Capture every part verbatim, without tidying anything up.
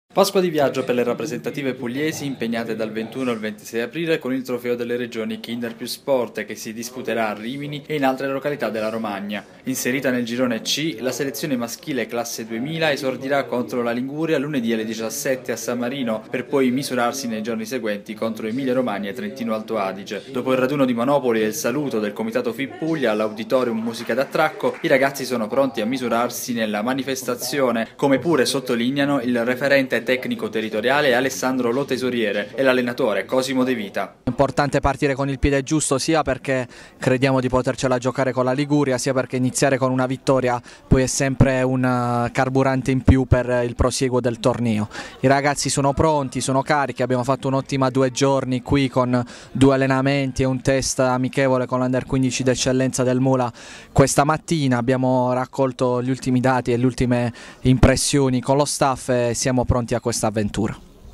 Pasqua di viaggio per le rappresentative pugliesi impegnate dal ventuno al ventisei aprile con il trofeo delle regioni Kinder più Sport che si disputerà a Rimini e in altre località della Romagna. Inserita nel girone C, la selezione maschile classe duemila esordirà contro la Liguria lunedì alle diciassette a San Marino per poi misurarsi nei giorni seguenti contro Emilia Romagna e Trentino Alto Adige. Dopo il raduno di Monopoli e il saluto del comitato F I P Puglia all'Auditorium Musica d'Attracco, i ragazzi sono pronti a misurarsi nella manifestazione, come pure sottolineano il referente tecnico territoriale Alessandro Lo Tesoriere e l'allenatore Cosimo De Vita. È importante partire con il piede giusto sia perché crediamo di potercela giocare con la Liguria, sia perché iniziare con una vittoria poi è sempre un carburante in più per il prosieguo del torneo. I ragazzi sono pronti, sono carichi, abbiamo fatto un'ottima due giorni qui con due allenamenti e un test amichevole con l'Under quindici d'eccellenza del Mula questa mattina, abbiamo raccolto gli ultimi dati e le ultime impressioni con lo staff e siamo pronti a questa avventura.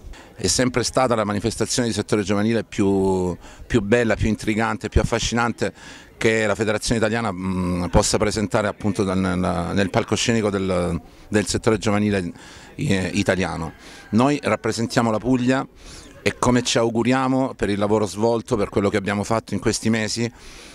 È sempre stata la manifestazione di settore giovanile più, più bella, più intrigante, più affascinante che la Federazione Italiana mh, possa presentare appunto nel, nel palcoscenico del, del settore giovanile eh, italiano. Noi rappresentiamo la Puglia e come ci auguriamo per il lavoro svolto, per quello che abbiamo fatto in questi mesi,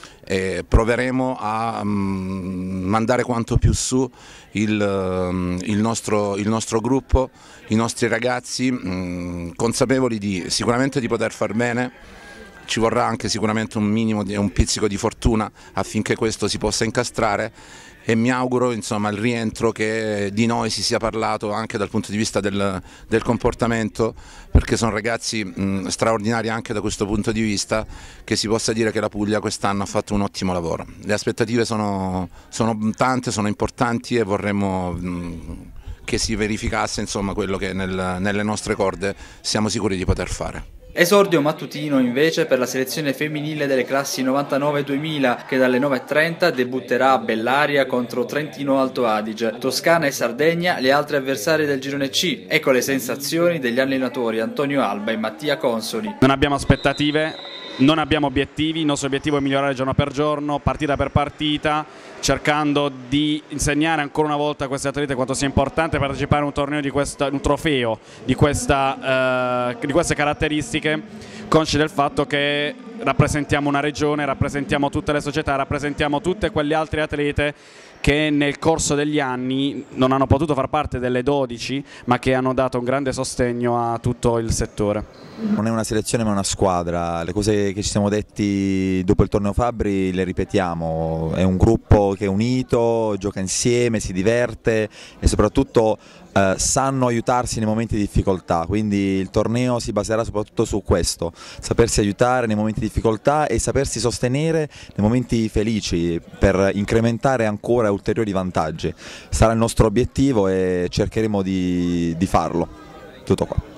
Eh, proveremo a um, mandare quanto più su il, um, il, nostro, il nostro gruppo, i nostri ragazzi, um, consapevoli di, sicuramente di poter far bene. Ci vorrà anche sicuramente un minimo, di, un pizzico di fortuna affinché questo si possa incastrare e mi auguro insomma il rientro che di noi si sia parlato anche dal punto di vista del, del comportamento, perché sono ragazzi mh, straordinari anche da questo punto di vista, che si possa dire che la Puglia quest'anno ha fatto un ottimo lavoro. Le aspettative sono, sono tante, sono importanti e vorremmo mh, che si verificasse insomma quello che nel, nelle nostre corde siamo sicuri di poter fare. Esordio mattutino invece per la selezione femminile delle classi novantanove duemila che dalle nove e trenta debutterà a Bellaria contro Trentino Alto Adige, Toscana e Sardegna le altre avversarie del girone C. Ecco le sensazioni degli allenatori Antonio Alba e Mattia Consoli. Non abbiamo aspettative, non abbiamo obiettivi, il nostro obiettivo è migliorare giorno per giorno, partita per partita, cercando di insegnare ancora una volta a questi atleti quanto sia importante partecipare a un torneo di questa, un trofeo di, questa, eh, di queste caratteristiche, consci del fatto che rappresentiamo una regione, rappresentiamo tutte le società, rappresentiamo tutte quelle altre atlete che nel corso degli anni non hanno potuto far parte delle dodici, ma che hanno dato un grande sostegno a tutto il settore. Non è una selezione ma una squadra, le cose che ci siamo detti dopo il torneo Fabbri le ripetiamo, è un gruppo che è unito, gioca insieme, si diverte e soprattutto eh, sanno aiutarsi nei momenti di difficoltà, quindi il torneo si baserà soprattutto su questo, sapersi aiutare nei momenti di difficoltà e sapersi sostenere nei momenti felici per incrementare ancora ulteriori vantaggi. Sarà il nostro obiettivo e cercheremo di, di farlo. Tutto qua.